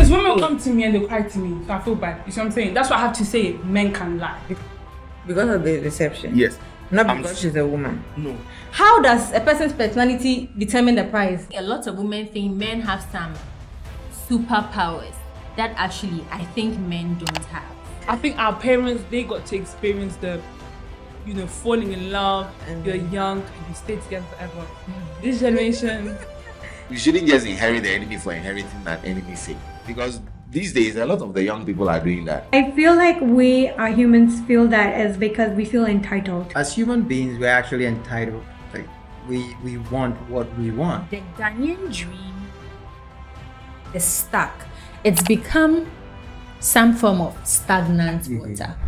Because women come to me and they cry to me, so I feel bad. You see what I'm saying? That's what I have to say. Men can lie. Because of the deception? Yes. Not because she's a woman? No. How does a person's personality determine the price? A lot of women think men have some superpowers that actually I think men don't have. I think our parents, they got to experience the, falling in love. You're young, you stay together forever. This generation, You shouldn't just inherit the enemy for inheriting that enemy's sake. Because these days, a lot of the young people are doing that. I feel like we humans feel that is because we feel entitled. As human beings, we're actually entitled. Like we want what we want. The Ghanaian dream is stuck. It's become some form of stagnant water.